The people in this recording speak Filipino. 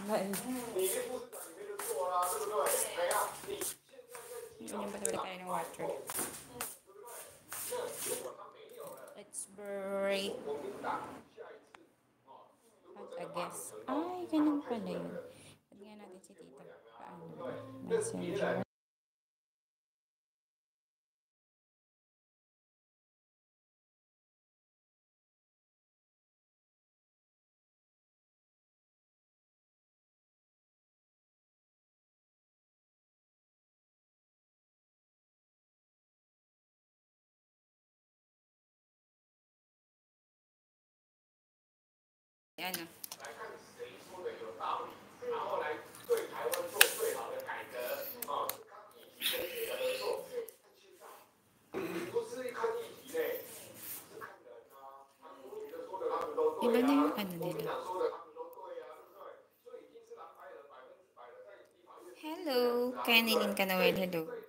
Ganyan ba tayo ng water? Let's break. At a guess. Ay, ganun pala yun. Pwede nga natin si tita. Paano? Messenger. Ano? Iba na yung ano nila. Hello, Kenilyn Kanoel, hello.